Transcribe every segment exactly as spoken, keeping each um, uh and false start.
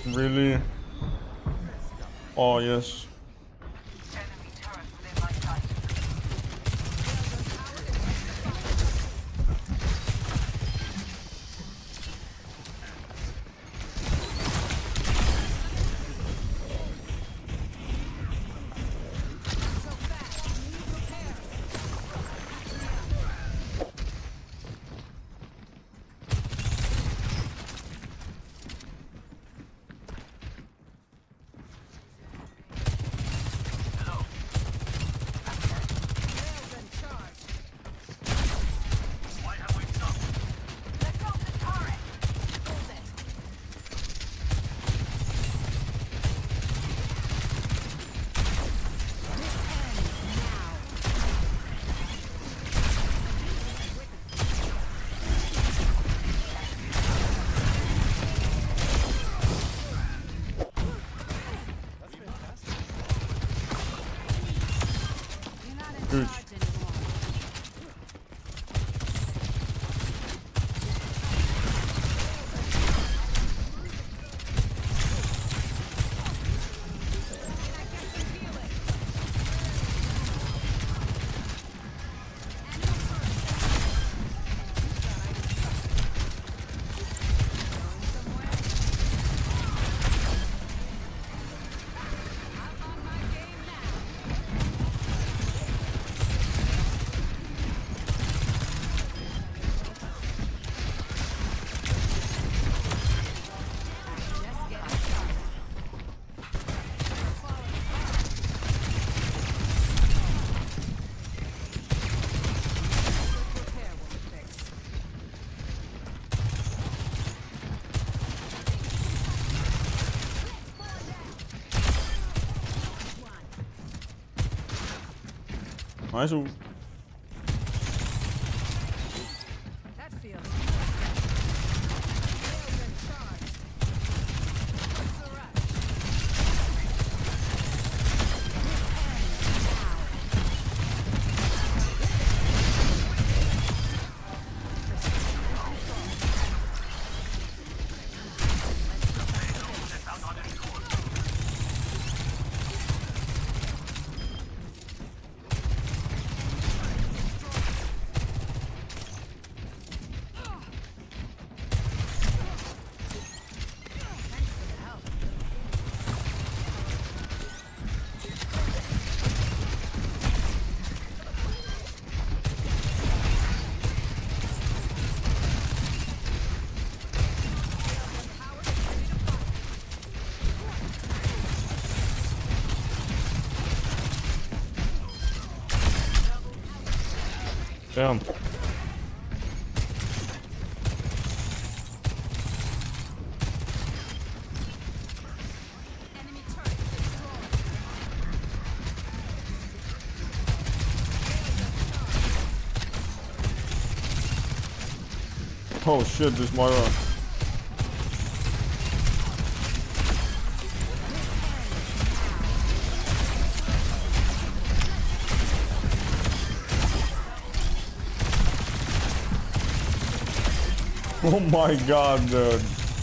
Really? Oh, yes. Good. Nice. Damn. Oh shit, this Moira. Oh my god, dude.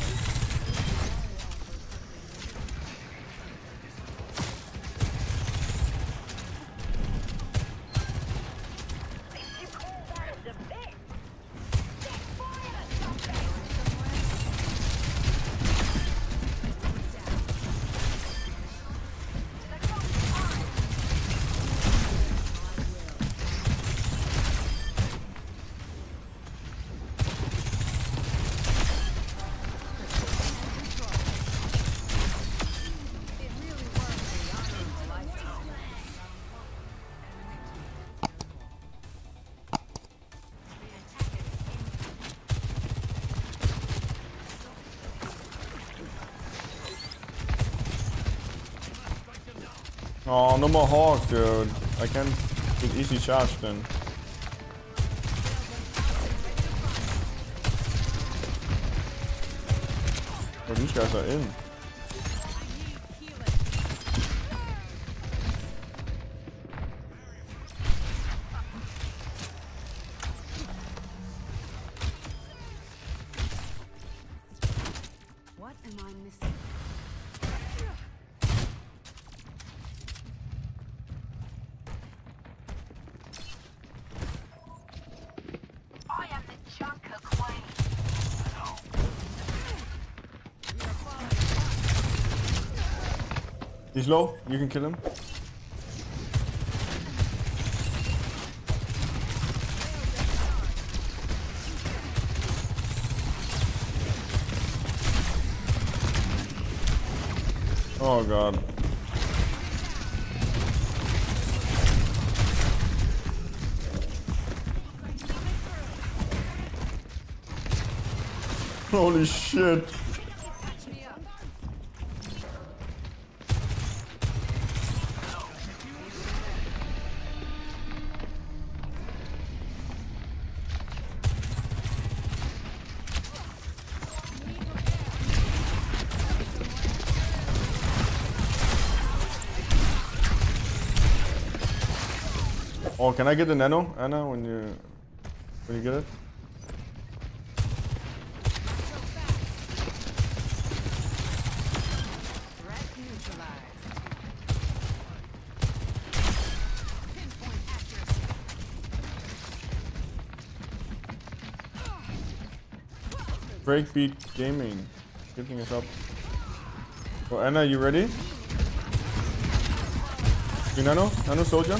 Oh, no more Hawk, dude. I can't get easy charge then. Oh, these guys are in. What am I missing? He's low. You can kill him. Oh god. Holy shit. Oh, can I get the nano, Anna, when you when you get it? Breakbeat Gaming, giving us up. Oh, Anna, you ready? You nano, nano soldier.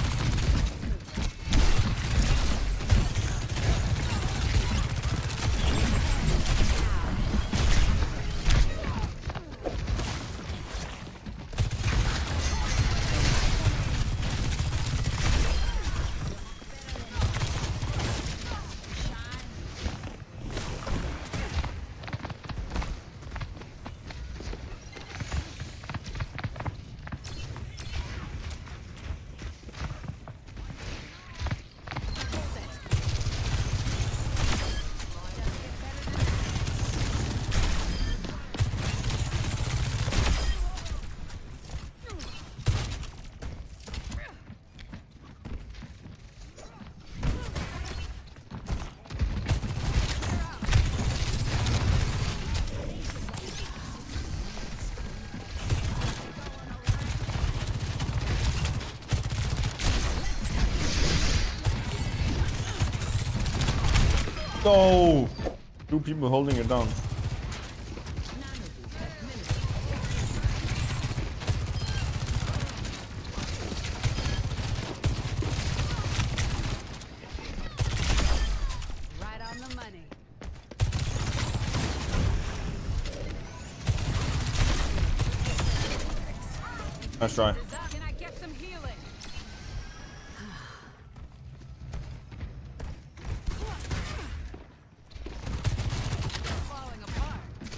No! Two people holding it down. Right on the money. Nice try. Can I get some healing? Falling apart.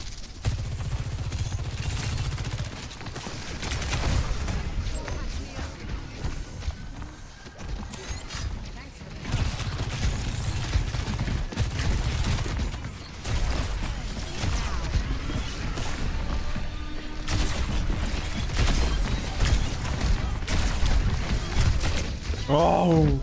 Thanks for the help. Oh!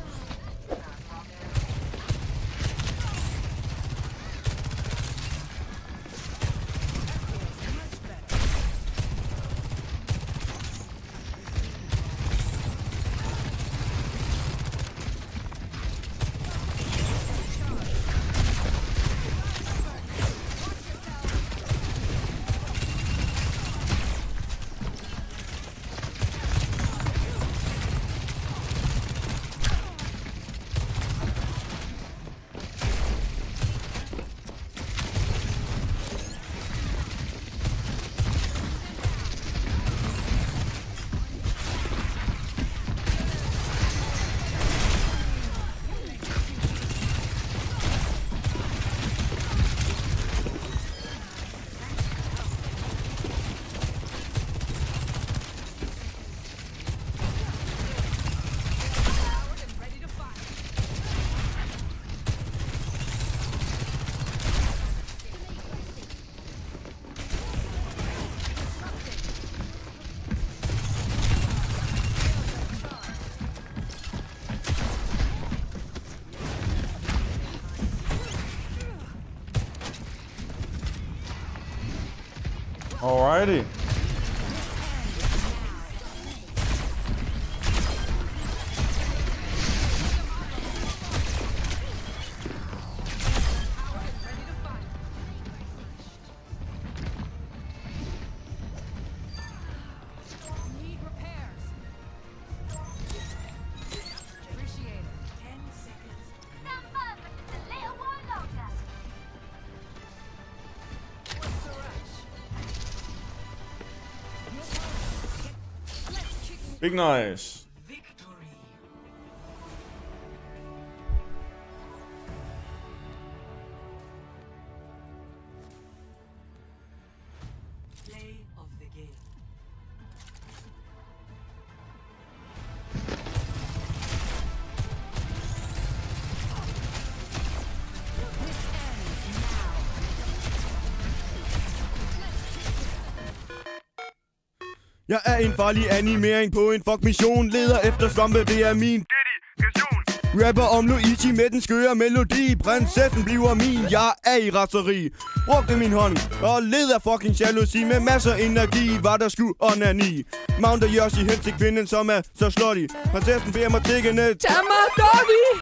Alrighty. Big nice. Jeg er en farlig animering på en fuck mission. Leder efter svampe, det er min dedikation. Rapper om Luigi med den skøre melodi. Prinsessen bliver min, jeg er i raseri. Brugte min hånd og led af fucking jalousi. Med masser energi var der sku onani. Mounter Yoshi hen til kvinden som er så slutty. Prinsessen beder mig tiggende. Tag mig, Dobby!